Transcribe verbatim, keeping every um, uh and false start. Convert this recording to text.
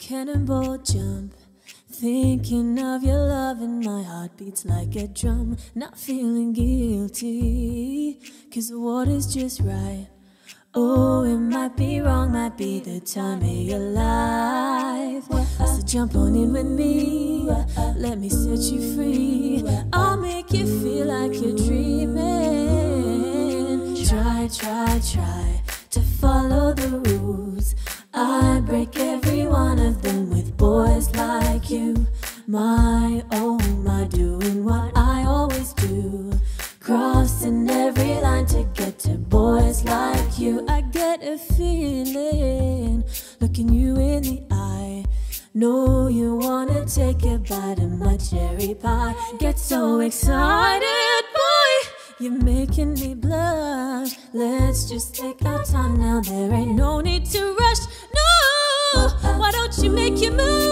cannonball jump, thinking of your love and my heart beats like a drum. Not feeling guilty, cause what is just right? Oh, it might be wrong, might be the time of your life. So jump on in with me, let me set you free. I'll make you feel like you're dreaming. Try, try, try to follow the rules. I break every one of them with boys like you. My, oh my, doing what I always do, crossing every line to get to boys like you. I get a feeling, looking you in the eye. Know you wanna take a bite of my cherry pie. Get so excited, boy, you're making me blush. Let's just take our time now, there ain't no need to rush. No, why don't you make your move?